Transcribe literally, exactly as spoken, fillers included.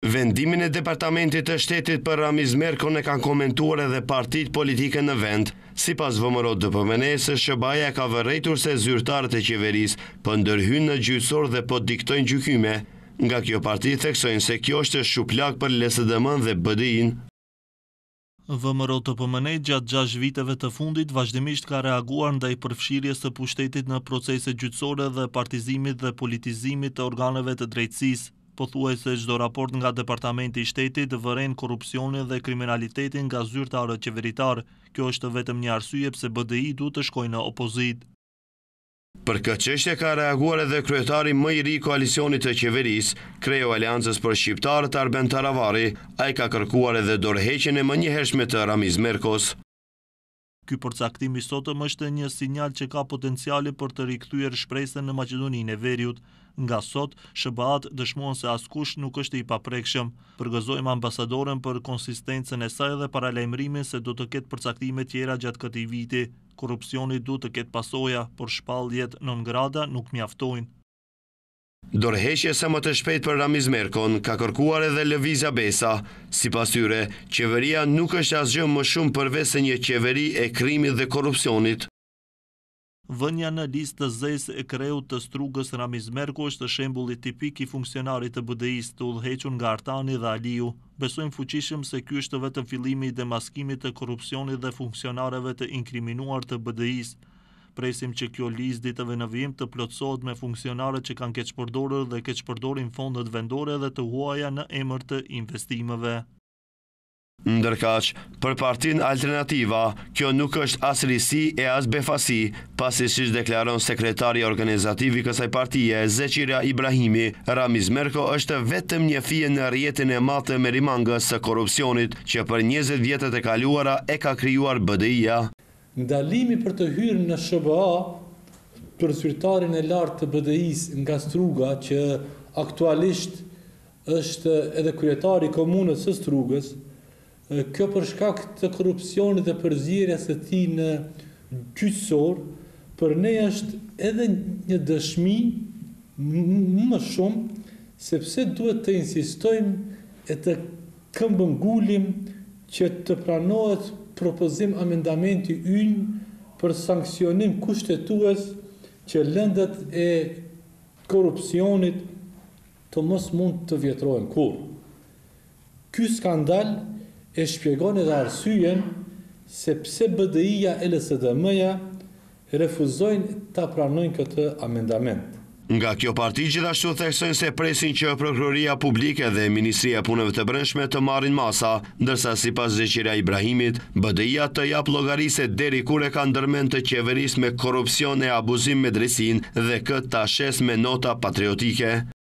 Vendimin e Departamentit të Shtetit për Ramiz Merkon e kanë komentuar edhe partitë politike në vend. Sipas V M R O D P M N-s, S B A-ja ka vërejtur se zyrtarët e qeverisë po ndërhyjnë në gjyqësor dhe po diktojnë gjykime. Nga kjo parti theksojnë se kjo është shuplak për L S D M-n dhe B D I-n. V M R O D P M N gjatë gjashtë viteve të fundit vazhdimisht ka reaguar ndaj përfshirjes së pushtetit në procese gjyqësore dhe partizimit dhe politizimit të organeve të drejtësisë. Pothuajse çdo raport nga Departamenti i Shtetit vëren korrupsionin dhe kriminalitetin nga zyrtarët qeveritar. Kjo është vetëm një arsye pse B D I duhet të shkojë në opozitë. Për këtë çështje ka reaguar edhe kryetari më i ri i koalicionit të qeverisë, kreu Aleancës për Shqiptarët Arben Taravari. Ai ka kërkuar edhe dorëheqjen e menjëhershme të Ramiz Merkos. Ky përcaktim i sotëm është një sinjal që ka potenciale për të rikthyer shpresën në Maqedoninë e Veriut. Nga sot, S B A-t dëshmojnë se askush nuk është i paprekshëm. Përgëzojmë ambasadorën për konsistencën e saj dhe paralajmërimin se do të ketë përcaktime tjera gjatë këtij viti. Korrupsioni duhet të ketë pasoja, por shpalljet non grata nuk mjaftojnë. Dorëheqje sa më të shpejt për Ramiz Merkon ka kërkuar edhe Lëvizja Besa. Sipas tyre, qeveria nuk është asgjë më shumë përveç se një qeveri e krimit dhe korrupsionit. Vënia në listë të zezë e kreut të strugës Ramiz Merko është shembulli tipik i funksionarit të B D I-s të udhëhequr nga Artani dhe Aliu. Besojmë fuqishëm se ky është vetëm fillimi i demaskimit të korrupsionit dhe funksionarëve të inkriminuar të B D I-s. Presim që kjo listë ditëve në vijim të plotësohet me funksionarët që kanë keqpërdorur dhe keqpërdorin fondet vendore dhe të huaja në emër të investimeve. Ndërkaq, për Partinë Alternativa, kjo nuk është as risi e as befasi, pasi siç deklaron sekretari organizativ i kësaj partie, Zeqira Ibrahimi, Ramiz Merko është vetëm një fije në rrjetin e madh të merimangës së korrupsionit që për njëzet vjetët e kaluara e ka krijuar B D I-ja. Ndalimi për të hyrë në S B A për zyrtarin e lartë të B D I-s nga Struga, që aktualisht është edhe kryetari i komunës së Strugës, kjo për shkak të korrupsionit dhe përzierjes së tij në gjyqësor, për ne është edhe një dëshmi më shumë, sepse duhet të insistojmë e të këmbëngulim që të pranohet propozim amendamenti ynë për sankcionim kushtetues që lëndët e korrupsionit të mos mund të vjetrohen kurrë. Ky skandal e shpjegon edhe arsyen se pse B D I-ja e L S D M-ja refuzojnë ta pranojnë këtë amendament. Nga kjo parti gjithashtu theksojnë se presin që Prokuroria Publike dhe Ministria e Punëve të Brendshme të marrin masa, ndërsa sipas Zeqira Ibrahimit, B D I-ja të jap llogari se deri kur e ka ndërmend të qeverisë me korrupsion e abuzim me drejtsinë dhe këtë ta shes me nota patriotike.